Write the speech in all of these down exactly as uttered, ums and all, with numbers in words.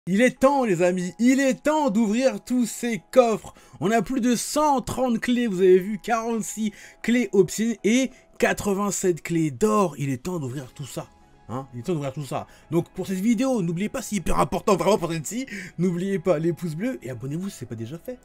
Il est temps les amis, il est temps d'ouvrir tous ces coffres. On a plus de cent trente clés, vous avez vu, quarante-six clés obscènes et quatre-vingt-sept clés d'or. Il est temps d'ouvrir tout ça. Hein, il est temps d'ouvrir tout ça. Donc pour cette vidéo, n'oubliez pas, c'est hyper important vraiment pour celle-ci, n'oubliez pas les pouces bleus et abonnez-vous si ce n'est pas déjà fait.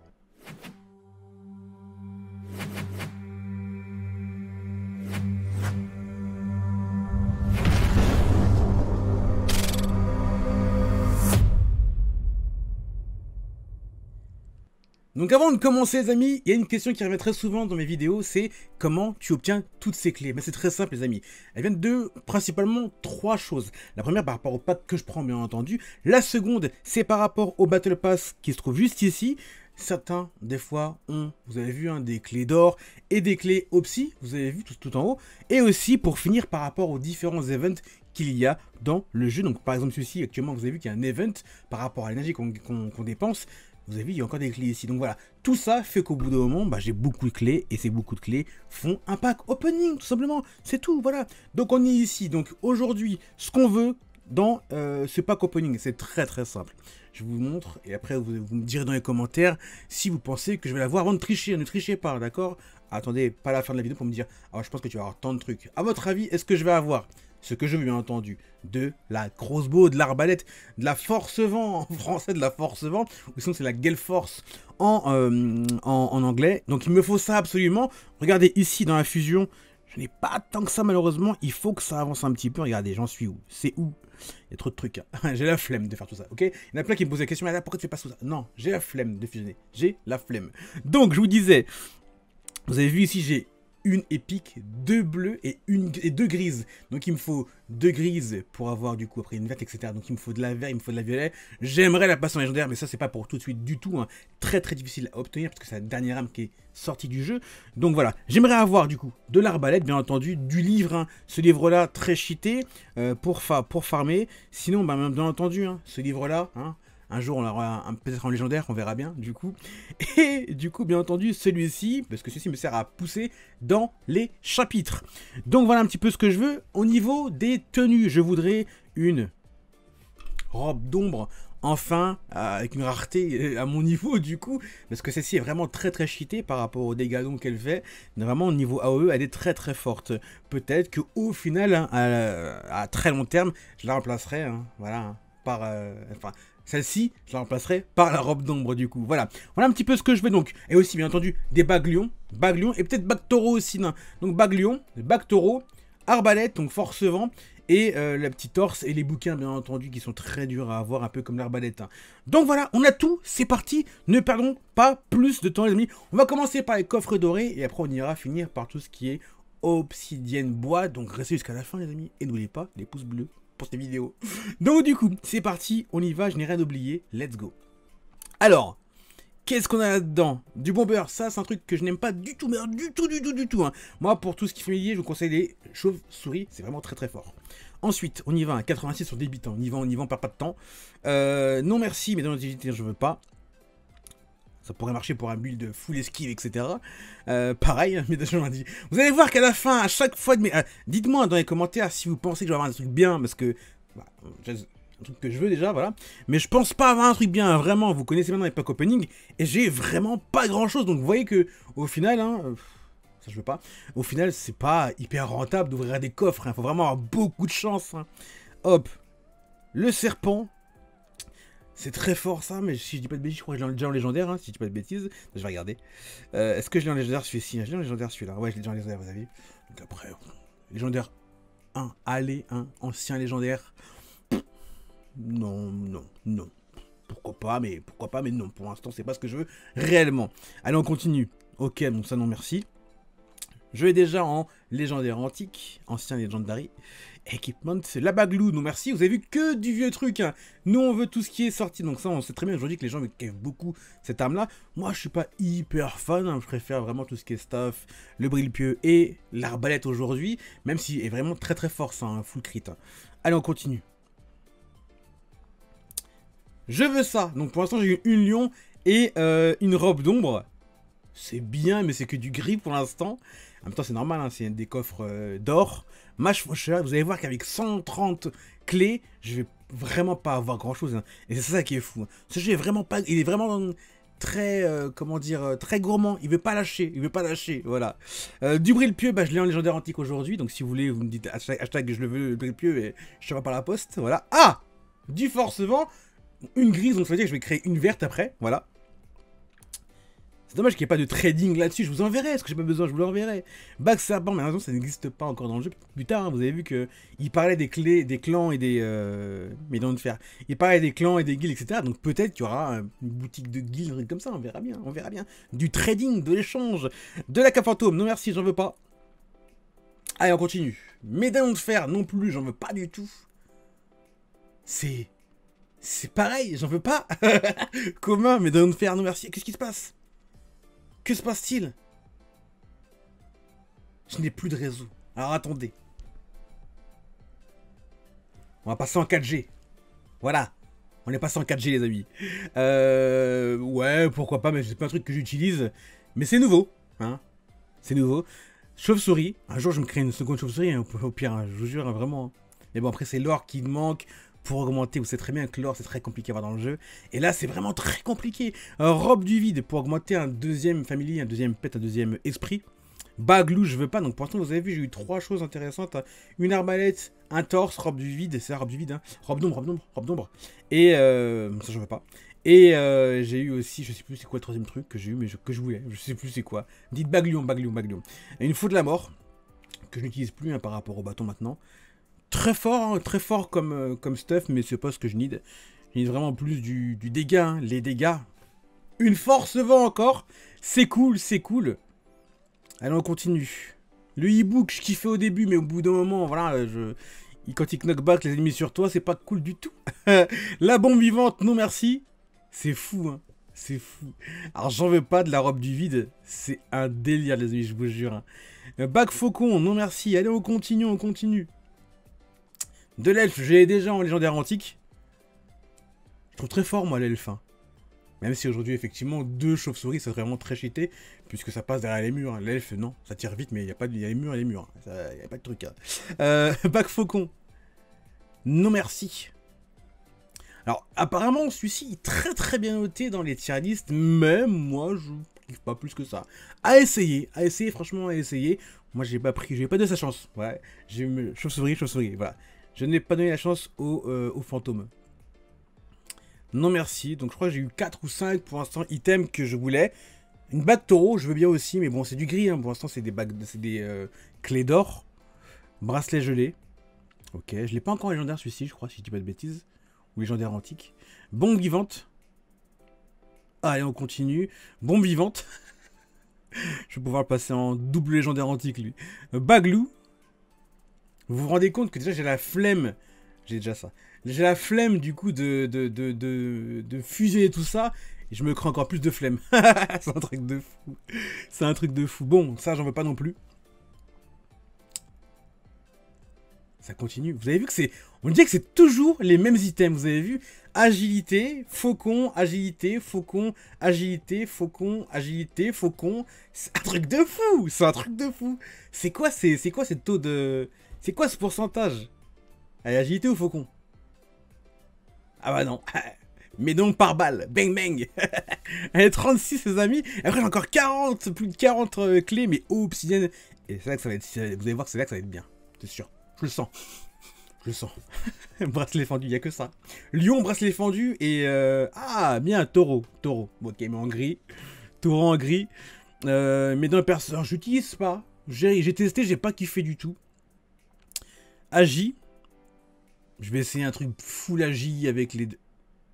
Donc avant de commencer les amis, il y a une question qui revient très souvent dans mes vidéos, c'est comment tu obtiens toutes ces clés. Mais c'est très simple les amis, elles viennent de principalement trois choses. La première par rapport au pack que je prends bien entendu, la seconde c'est par rapport au Battle Pass qui se trouve juste ici. Certains des fois ont, vous avez vu, hein, des clés d'or et des clés Opsi, vous avez vu tout, tout en haut. Et aussi pour finir par rapport aux différents events qu'il y a dans le jeu. Donc par exemple celui-ci actuellement vous avez vu qu'il y a un event par rapport à l'énergie qu'on qu'on, qu'on dépense. Vous avez vu, il y a encore des clés ici. Donc voilà, tout ça fait qu'au bout d'un moment, bah, j'ai beaucoup de clés. Et ces beaucoup de clés font un pack opening, tout simplement. C'est tout, voilà. Donc on est ici. Donc aujourd'hui, ce qu'on veut dans euh, ce pack opening, c'est très très simple. Je vous montre et après vous, vous me direz dans les commentaires si vous pensez que je vais l'avoir avant de tricher. Ne trichez pas, d'accord? Attendez, pas à la fin de la vidéo pour me dire « Ah, je pense que tu vas avoir tant de trucs. » À votre avis, est-ce que je vais avoir ce que je veux bien entendu, de la crossbow, de l'arbalète, de la force vent en français, de la force vent, ou sinon c'est la gale force en, euh, en, en anglais. Donc il me faut ça absolument. Regardez ici dans la fusion, je n'ai pas tant que ça malheureusement, il faut que ça avance un petit peu. Regardez, j'en suis où? C'est où? Il y a trop de trucs, hein. J'ai la flemme de faire tout ça, ok? Il y en a plein qui me posent la question, mais là, pourquoi tu fais pas tout ça? Non, j'ai la flemme de fusionner, j'ai la flemme. Donc je vous disais, vous avez vu ici, j'ai une épique, deux bleus et, une, et deux grises. Donc il me faut deux grises pour avoir du coup après une verte, et cetera. Donc il me faut de la verte, il me faut de la violet. J'aimerais la passion légendaire, mais ça c'est pas pour tout de suite du tout. Hein. Très très difficile à obtenir parce que c'est la dernière âme qui est sortie du jeu. Donc voilà, j'aimerais avoir du coup de l'arbalète, bien entendu, du livre. Hein. Ce livre-là très cheaté euh, pour, fa pour farmer. Sinon, bah, bien entendu, hein, ce livre-là... Hein, un jour, on aura peut-être en légendaire, on verra bien, du coup. Et du coup, bien entendu, celui-ci, parce que celui-ci me sert à pousser dans les chapitres. Donc, voilà un petit peu ce que je veux. Au niveau des tenues, je voudrais une robe d'ombre, enfin, euh, avec une rareté à mon niveau, du coup. Parce que celle-ci est vraiment très, très cheatée par rapport aux dégâts qu'elle fait. Vraiment, au niveau A O E, elle est très, très forte. Peut-être qu'au final, hein, à, à très long terme, je la remplacerai, hein, voilà, hein, par... Euh, enfin... Celle-ci, je la remplacerai par la robe d'ombre du coup. Voilà. Voilà un petit peu ce que je veux donc. Et aussi, bien entendu, des bagues lion. Bagues lion et peut-être bague taureau aussi. Non. Donc bagues lion, bagues taureau, arbalète, donc force vent. Et euh, la petite torse et les bouquins, bien entendu, qui sont très durs à avoir, un peu comme l'arbalète. Hein. Donc voilà, on a tout. C'est parti. Ne perdons pas plus de temps, les amis. On va commencer par les coffres dorés. Et après, on ira finir par tout ce qui est obsidienne bois. Donc restez jusqu'à la fin, les amis. Et n'oubliez pas les pouces bleus pour ces vidéos. Donc du coup, c'est parti, on y va, je n'ai rien oublié, let's go. Alors, qu'est-ce qu'on a là-dedans? Du bomber, ça c'est un truc que je n'aime pas du tout, mais du tout, du tout, du tout. Hein. Moi, pour tout ce qui est familier, je vous conseille les chauves-souris, c'est vraiment très très fort. Ensuite, on y va, quatre-vingt-six sur débitant, on y va, on y va, on perd pas de temps. Euh, non merci, mais dans l'activité, je veux pas. Ça pourrait marcher pour un build full esquive, et cetera. Euh, pareil, mais je m'en dis. Vous allez voir qu'à la fin, à chaque fois de mes... Euh, dites-moi dans les commentaires si vous pensez que je vais avoir un truc bien, parce que... Bah, un truc que je veux déjà, voilà. Mais je pense pas avoir un truc bien, vraiment. Vous connaissez maintenant les pack opening, et j'ai vraiment pas grand-chose. Donc vous voyez que, au final, hein... Euh, ça je veux pas. Au final, c'est pas hyper rentable d'ouvrir des coffres. Il hein, faut vraiment avoir beaucoup de chance. Hein. Hop. Le serpent. C'est très fort ça, mais si je dis pas de bêtises, je crois que je l'ai déjà en légendaire, hein, si je dis pas de bêtises, je vais regarder. Euh, Est-ce que je l'ai en légendaire celui-ci? Je l'ai en légendaire celui-là, ouais je l'ai déjà en légendaire, vous avez vu. Donc après, légendaire un, allez, un, ancien légendaire. Non, non, non. Pourquoi pas, mais pourquoi pas, mais non, pour l'instant c'est pas ce que je veux réellement. Allez, on continue. Ok, donc ça non merci. Je vais déjà en légendaire antique, ancien legendary. Equipment, c'est la baglou, non merci, vous avez vu que du vieux truc, hein. Nous on veut tout ce qui est sorti, donc ça on sait très bien aujourd'hui que les gens me kiffent beaucoup cette arme là. Moi je suis pas hyper fan, hein. Je préfère vraiment tout ce qui est stuff, le brille pieux et l'arbalète aujourd'hui, même si est vraiment très très fort ça, hein, full crit. Hein. Allez on continue. Je veux ça, donc pour l'instant j'ai eu une lion et euh, une robe d'ombre. C'est bien, mais c'est que du gris pour l'instant. En même temps, c'est normal, hein, c'est des coffres euh, d'or. Match Faucheur, vous allez voir qu'avec cent trente clés, je vais vraiment pas avoir grand chose. Hein. Et c'est ça qui est fou. Hein. Ce jeu est vraiment pas. Il est vraiment très. Euh, comment dire euh, très gourmand. Il veut pas lâcher. Il veut pas lâcher. Voilà. Euh, du bril pieux, bah, je l'ai en légendaire antique aujourd'hui. Donc si vous voulez, vous me dites hashtag, hashtag je le veux, le bril pieux, et je te vois par la poste. Voilà. Ah, du forcement. Une grise, donc ça veut dire que je vais créer une verte après. Voilà. C'est dommage qu'il n'y ait pas de trading là-dessus, je vous enverrai, est-ce que j'ai pas besoin, je vous l'enverrai. Bac Serpent, mais malheureusement ça n'existe pas encore dans le jeu. Plus tard, hein, vous avez vu qu'il parlait des clés, des clans et des... Euh, mais non de faire. Il parlait des clans et des guildes, et cetera. Donc peut-être qu'il y aura une boutique de guildes comme ça, on verra bien, on verra bien. Du trading, de l'échange, de la cape fantôme, non merci, j'en veux pas. Allez, on continue. Médaillon de fer, non plus, j'en veux pas du tout. C'est... C'est pareil, j'en veux pas. Commun, médaillon de fer, non merci, qu'est-ce qui se passe? Que se passe-t-il? Je n'ai plus de réseau. Alors attendez. On va passer en quatre G. Voilà. On est passé en quatre G les amis. Euh, ouais, pourquoi pas, mais c'est pas un truc que j'utilise. Mais c'est nouveau. Hein, c'est nouveau. Chauve-souris. Un jour je me crée une seconde chauve-souris. Hein, au pire, hein, je vous jure, hein, vraiment. Mais bon, après c'est l'or qui manque. Pour augmenter, vous savez très bien que l'or c'est très compliqué à avoir dans le jeu. Et là c'est vraiment très compliqué. Euh, robe du vide pour augmenter un deuxième family, un deuxième pet, un deuxième esprit. Baglou je veux pas. Donc pour l'instant vous avez vu j'ai eu trois choses intéressantes. Une arbalète, un torse, robe du vide. C'est la robe du vide. Hein. Robe d'ombre, robe d'ombre, robe d'ombre. Et euh, ça je veux pas. Et euh, j'ai eu aussi, je sais plus c'est quoi le troisième truc que j'ai eu mais je, que je voulais. Je sais plus c'est quoi. Dites baglion, baglion, baglion. Une faute de la mort que je n'utilise plus hein, par rapport au bâton maintenant. Très fort, hein, très fort comme, euh, comme stuff, mais c'est pas ce que je need. Je need vraiment plus du, du dégât, hein, les dégâts. Une force vent encore. C'est cool, c'est cool. Allez, on continue. Le e-book, je kiffais au début, mais au bout d'un moment, voilà, je... quand il knockback les ennemis sur toi, c'est pas cool du tout. La bombe vivante, non merci. C'est fou, hein. C'est fou. Alors, j'en veux pas de la robe du vide. C'est un délire, les amis, je vous jure. Hein. Bac faucon, non merci. Allez, on continue, on continue. De l'elfe, j'ai déjà en légendaire antique. Je trouve très fort, moi, l'elfe. Hein. Même si aujourd'hui, effectivement, deux chauves-souris, ça serait vraiment très cheaté, puisque ça passe derrière les murs. Hein. L'elfe, non, ça tire vite, mais il y a pas de, y a les murs et les murs. Il hein. n'y a pas de truc. Hein. Euh, Bac faucon. Non merci. Alors, apparemment, celui-ci est très très bien noté dans les tier listes, même moi, je ne kiffe pas plus que ça. À essayer, à essayer, franchement, à essayer. Moi, j'ai pas pris, j'ai pas donné sa chance. Ouais, j'ai eu chauve-souris, chauve-souris, voilà. Je n'ai pas donné la chance aux, euh, aux fantômes. Non merci. Donc je crois que j'ai eu quatre ou cinq pour l'instant items que je voulais. Une bague taureau, je veux bien aussi. Mais bon, c'est du gris. Hein. Pour l'instant, c'est des bagues, c'est des euh, clés d'or. Bracelet gelé. Ok, je l'ai pas encore légendaire celui-ci, je crois, si je dis pas de bêtises. Ou légendaire antique. Bombe vivante. Allez, on continue. Bombe vivante. Je vais pouvoir le passer en double légendaire antique, lui. Baglou. Vous vous rendez compte que déjà j'ai la flemme, j'ai déjà ça, j'ai la flemme du coup de, de, de, de, de fusionner tout ça, et je me crée encore plus de flemme. C'est un truc de fou, c'est un truc de fou. Bon, ça j'en veux pas non plus. Ça continue, vous avez vu que c'est, on dirait que c'est toujours les mêmes items, vous avez vu, agilité, faucon, agilité, faucon, agilité, faucon, agilité, faucon, c'est un truc de fou, c'est un truc de fou. C'est quoi, c'est quoi ce taux de... C'est quoi ce pourcentage? Allez, agilité ou faucon? Ah bah non. Mais donc par balle. Bang bang. Allez, trente-six les amis. Après j'ai encore quarante, plus de quarante euh, clés, mais oh, obsidienne. Et c'est là que ça va être... Vous allez voir que c'est là que ça va être bien. C'est sûr. Je le sens. Je le sens. Bracelet fendu, il n'y a que ça. Lion, bracelet fendu et... Euh... Ah, bien, taureau. Taureau. Bon, ok, mais en gris. Taureau en gris. Euh, mais dans le personnage, j'utilise pas. J'ai testé, j'ai pas kiffé du tout. Agi. Je vais essayer un truc full agi avec les deux.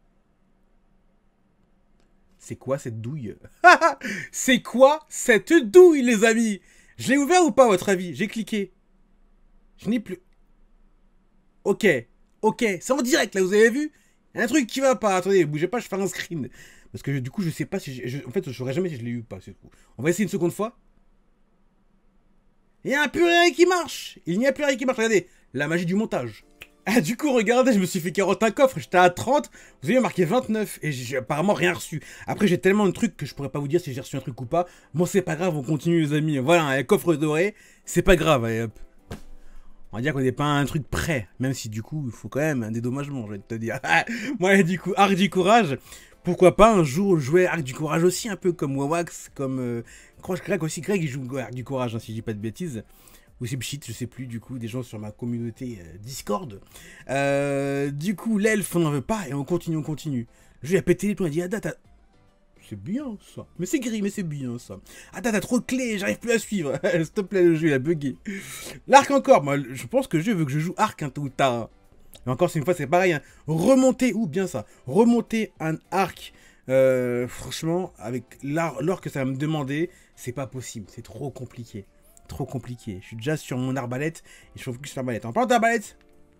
C'est quoi cette douille? C'est quoi cette douille, les amis? Je l'ai ouvert ou pas, à votre avis? J'ai cliqué. Je n'ai plus... Ok. Ok. C'est en direct, là, vous avez vu? Il y a un truc qui va pas. Attendez, bougez pas, je fais un screen. Parce que je, du coup, je sais pas si... Je, en fait, je saurais jamais si je l'ai eu ou pas. On va essayer une seconde fois. Il y a un plus rien qui marche. Il n'y a plus rien qui marche. Regardez. La magie du montage. Ah, du coup, regardez, je me suis fait carotte un coffre, j'étais à trente, vous avez marqué vingt-neuf, et j'ai apparemment rien reçu. Après, j'ai tellement de trucs que je pourrais pas vous dire si j'ai reçu un truc ou pas. Bon, c'est pas grave, on continue, les amis. Voilà, un coffre doré, c'est pas grave, allez, hop. On va dire qu'on n'est pas à un truc prêt, même si du coup, il faut quand même un dédommagement, je vais te dire. Moi, du coup, Arc du Courage, pourquoi pas un jour jouer Arc du Courage aussi, un peu comme Wawax, comme euh, Croche Greg aussi. Greg, il joue Arc du Courage, hein, si je dis pas de bêtises. Ou c'est Pchit, je sais plus, du coup, des gens sur ma communauté euh, Discord. Euh, du coup, l'elfe, on n'en veut pas, et on continue, on continue. Le jeu a pété les plombs, il a dit, Ada, t'as... C'est bien, ça. Mais c'est gris, mais c'est bien, ça. Ada, t'as trop de clés, j'arrive plus à suivre. S'il te plaît, le jeu, il a bugué. L'arc encore, moi, je pense que le jeu veut que je joue arc, hein, tôt ou tard. Mais encore, c'est une fois, c'est pareil, hein. Remonter, ou bien ça, remonter un arc, euh, franchement, avec l'or que ça va me demander, c'est pas possible, c'est trop compliqué. Trop compliqué. Je suis déjà sur mon arbalète et je trouve que c'est l'arbalète. En parlant d'arbalète,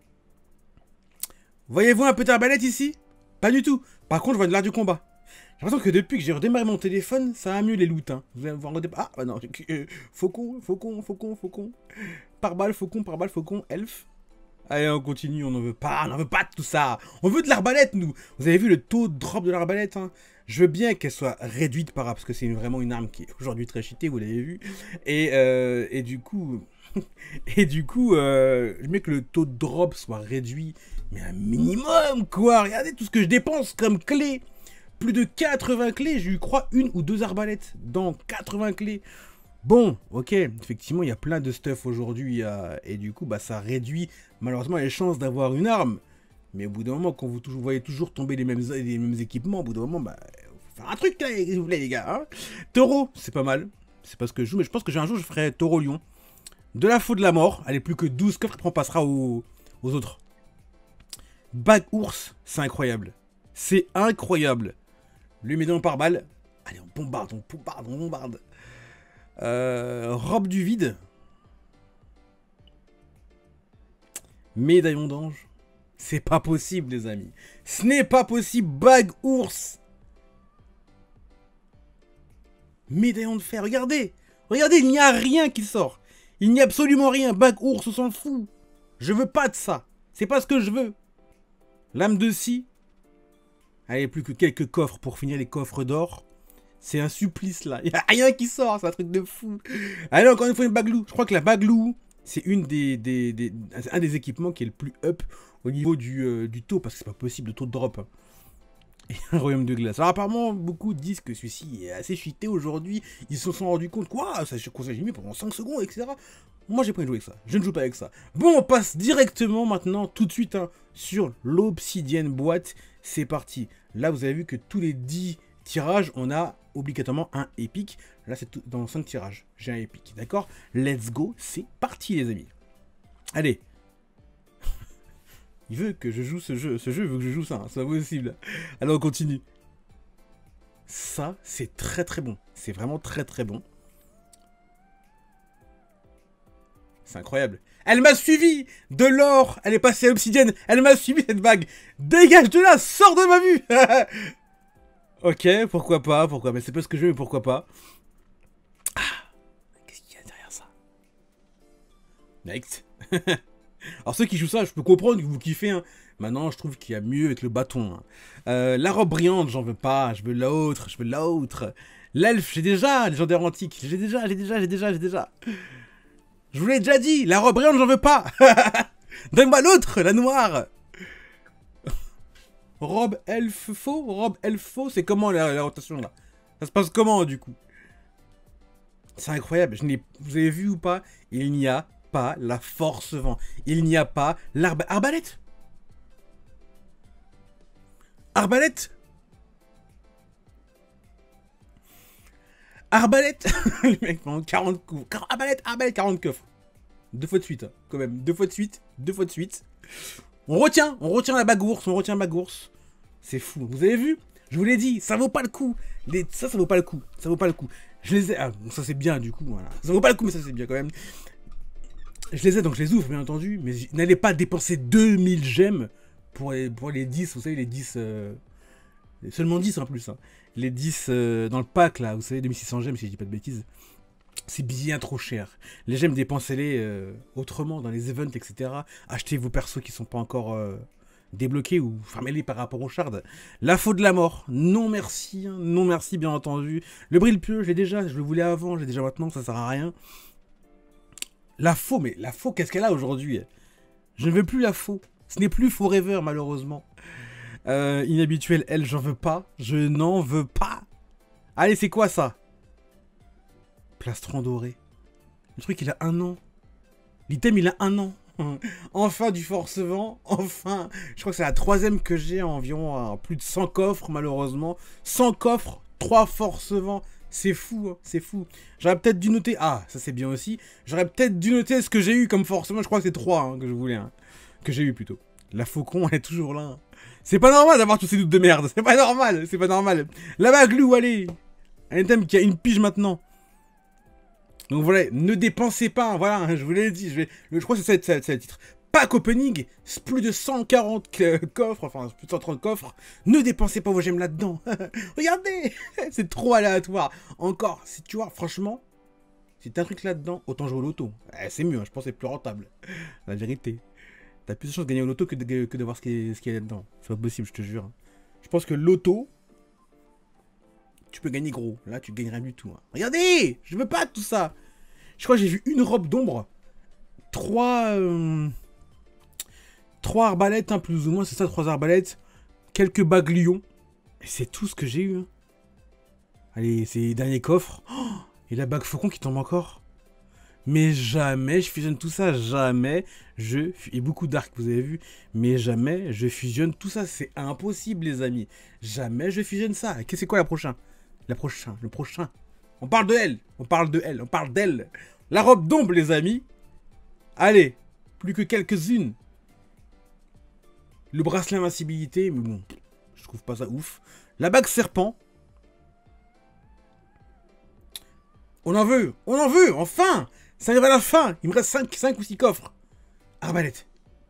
voyez-vous un petit arbalète ici? Pas du tout. Par contre, je vois de l'art du combat. J'ai l'impression que depuis que j'ai redémarré mon téléphone, ça a mieux les loots. Hein. Vous allez voir ah, bah non. Faucon, faucon, faucon, faucon. Par balle, faucon, par balle, faucon, elfe. Allez, on continue, on n'en veut pas, on n'en veut pas de tout ça. On veut de l'arbalète, nous. Vous avez vu le taux de drop de l'arbalète, hein. Je veux bien qu'elle soit réduite par rapport, parce que c'est vraiment une arme qui est aujourd'hui très cheatée, vous l'avez vu. Et, euh, et du coup, et du coup, euh, je veux que le taux de drop soit réduit, mais un minimum, quoi. Regardez tout ce que je dépense comme clé. Plus de quatre-vingts clés, j'ai eu, crois, une ou deux arbalètes dans quatre-vingts clés. Bon, ok, effectivement, il y a plein de stuff aujourd'hui, euh, et du coup, bah, ça réduit malheureusement les chances d'avoir une arme. Mais au bout d'un moment, quand vous, vous voyez toujours tomber les mêmes, les mêmes équipements, au bout d'un moment, bah, faut faire un truc là, s'il vous plaît, les gars. Hein. Taureau, c'est pas mal. C'est pas ce que je joue, mais je pense que j'ai un jour, je ferai Taureau-Lion. De la faute de la mort, elle est plus que douze coffres, après on passera aux, aux autres. Bague ours, c'est incroyable. C'est incroyable. Le médaillon par balle. Allez, on bombarde, on bombarde, on bombarde. Euh, robe du vide. Médaillon d'ange. C'est pas possible, les amis. Ce n'est pas possible. Bague ours. Médaillon de fer. Regardez. Regardez, il n'y a rien qui sort. Il n'y a absolument rien. Bague ours, on s'en fout. Je veux pas de ça. C'est pas ce que je veux. Lame de scie. Allez, plus que quelques coffres pour finir les coffres d'or. C'est un supplice là. Il n'y a rien qui sort, c'est un truc de fou. Allez, encore une fois, une bague loup. Je crois que la bague loup, c'est une des, des, des, un des équipements qui est le plus up au niveau du, euh, du taux, parce que c'est pas possible, le taux de drop. Et un royaume de glace. Alors, apparemment, beaucoup disent que celui-ci est assez cheaté aujourd'hui. Ils se sont rendus compte, quoi, ça j'ai mis pendant cinq secondes, et cetera. Moi, j'ai pas envie de jouer avec ça. Je ne joue pas avec ça. Bon, on passe directement maintenant, tout de suite, hein, sur l'obsidienne boîte. C'est parti. Là, vous avez vu que tous les dix tirages, on a obligatoirement un épique. Là, c'est dans cinq tirages. J'ai un épique, d'accord? Let's go, c'est parti, les amis. Allez. Il veut que je joue ce jeu. Ce jeu veut que je joue ça. Hein. C'est pas possible. Alors, on continue. Ça, c'est très très bon. C'est vraiment très très bon. C'est incroyable. Elle m'a suivi de l'or. Elle est passée à l'obsidienne. Elle m'a suivi, cette bague. Dégage de là. Sors de ma vue. Ok, pourquoi pas, pourquoi pas. Mais c'est pas ce que je veux, mais pourquoi pas. Ah, qu'est-ce qu'il y a derrière ça? Next. Alors ceux qui jouent ça, je peux comprendre que vous kiffez. Hein. Maintenant, je trouve qu'il y a mieux avec le bâton. Hein. Euh, la robe brillante, j'en veux pas. Je veux l'autre, je veux l'autre. L'elfe, j'ai déjà. Légendaire antique, j'ai déjà, j'ai déjà, j'ai déjà, j'ai déjà. Je vous l'ai déjà dit. La robe brillante, j'en veux pas. Donne-moi l'autre, la noire. Robe elfe faux, robe elfe faux, c'est comment la, la rotation là? Ça se passe comment du coup? C'est incroyable, je n'ai, vous avez vu ou pas? Il n'y a pas la force vent, il n'y a pas l'arbalète. Arbalète Arbalète Arbalète Le mec, quarante coups. Arbalète, arbalète, quarante coffres. Deux fois de suite, hein, quand même. Deux fois de suite, deux fois de suite. On retient, on retient la bague ours, on retient la bague ours. C'est fou, vous avez vu? Je vous l'ai dit, ça vaut pas le coup. Les... Ça, ça vaut pas le coup. Ça vaut pas le coup. Je les ai... Ah, ça c'est bien du coup, voilà. Ça vaut pas le coup, mais ça c'est bien quand même. Je les ai, donc je les ouvre, bien entendu. Mais n'allez pas dépenser deux mille gemmes pour les, pour les dix, vous savez, les dix... Euh... Seulement dix en plus, hein. Les dix euh, dans le pack, là, vous savez, deux mille six cents gemmes, si je dis pas de bêtises. c'est bien trop cher. Les gemmes, dépensez-les euh, autrement, dans les events, et cetera. Achetez vos persos qui sont pas encore euh, débloqués ou farmez-les par rapport aux shards. La faute de la mort, non merci, hein, non merci bien entendu. Le brille pieux, j'ai déjà, je le voulais avant, j'ai déjà maintenant, ça sert à rien. La faux, mais la faux, qu'est-ce qu'elle a aujourd'hui? Je ne veux plus la faux. Ce n'est plus Forever, malheureusement. Euh, inhabituel, elle, j'en veux pas. Je n'en veux pas. Allez, c'est quoi ça? Plastron doré. Le truc, il a un an. L'item, il a un an. Enfin, du force-vent. Enfin. Je crois que c'est la troisième que j'ai, environ euh, plus de cent coffres, malheureusement. cent coffres, trois force-vent. C'est fou, hein, c'est fou. J'aurais peut-être dû noter... Ah, ça c'est bien aussi. J'aurais peut-être dû noter ce que j'ai eu comme force-vent. Je crois que c'est trois hein, que je voulais. Hein. Que j'ai eu plutôt. La faucon, elle est toujours là. Hein. C'est pas normal d'avoir tous ces doutes de merde. C'est pas normal, c'est pas normal. La baglou, allez. Un item qui a une pige maintenant. Donc voilà, ne dépensez pas, voilà, hein, je vous l'ai dit, je, vais, je crois que c'est ça le titre. Pack opening, plus de cent quarante coffres, enfin plus de cent trente coffres, ne dépensez pas vos gemmes là-dedans. Regardez, c'est trop aléatoire. Encore, si tu vois, franchement, si t'as un truc là-dedans, autant jouer au loto. Eh, c'est mieux, hein, je pense que c'est plus rentable. La vérité. T'as plus de chances de gagner au loto que de, que de voir ce qu'il y, qu y a là-dedans. C'est pas possible, je te jure. Je pense que loto... Tu peux gagner gros. Là, tu gagnes rien du tout. Hein. Regardez, je veux pas tout ça. Je crois que j'ai vu une robe d'ombre. Trois... Euh, trois arbalètes, hein, plus ou moins. C'est ça, trois arbalètes. Quelques bagues lions. Et c'est tout ce que j'ai eu. Hein. Allez, c'est les derniers coffres. Oh, et la bague faucon qui tombe encore. Mais jamais je fusionne tout ça. Jamais je... Et beaucoup d'arcs, vous avez vu. Mais jamais je fusionne tout ça. C'est impossible, les amis. Jamais je fusionne ça. Qu'est-ce que c'est quoi la prochaine? La prochaine, le prochain. On parle de elle. On parle de elle. On parle d'elle. La robe d'ombre, les amis. Allez. Plus que quelques-unes. Le bracelet invincibilité. Mais bon. Je trouve pas ça ouf. La bague serpent. On en veut. On en veut. Enfin. Ça arrive à la fin. Il me reste cinq ou six coffres. Arbalète.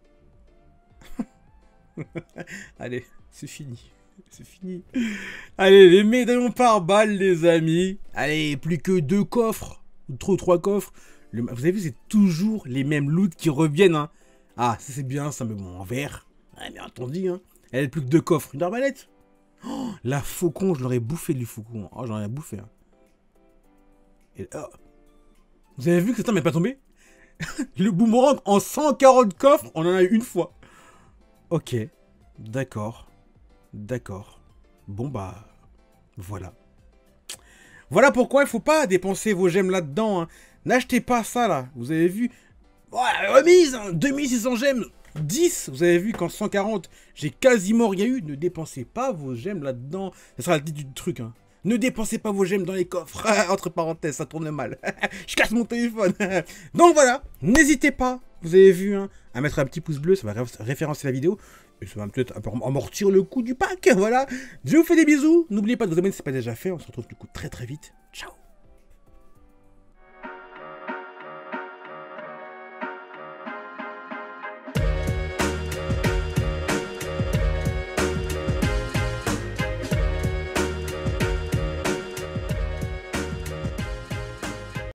Allez. C'est fini. C'est fini. Allez, les médaillons par balle, les amis. Allez, plus que deux coffres. Trop trois coffres. Le... Vous avez vu, c'est toujours les mêmes loots qui reviennent. Hein. Ah, ça c'est bien, ça, mais bon, en vert. Ah, bien entendu, hein. Elle a plus que deux coffres. Une arbalète. Oh, la faucon, je l'aurais bouffé du faucon. Oh, j'en ai bouffé. Hein. Et... Oh. Vous avez vu que ça m'est pas tombé? Le boomerang en cent quarante coffres, on en a eu une fois. Ok, d'accord. D'accord. Bon bah, voilà. Voilà pourquoi il faut pas dépenser vos gemmes là-dedans. Hein. N'achetez pas ça là. Vous avez vu. Voilà, remise, hein, deux mille six cents gemmes. dix, vous avez vu qu'en cent quarante, j'ai quasiment rien eu. Ne dépensez pas vos gemmes là-dedans. Ça sera le titre du truc. Hein. Ne dépensez pas vos gemmes dans les coffres. Entre parenthèses, ça tourne mal. Je casse mon téléphone. Donc voilà, n'hésitez pas. Vous avez vu, hein, à mettre un petit pouce bleu. Ça va référencer la vidéo. Et ça va peut-être un peu amortir le coût du pack, voilà. Je vous fais des bisous. N'oubliez pas de vous abonner si ce n'est pas déjà fait. On se retrouve du coup très très vite. Ciao.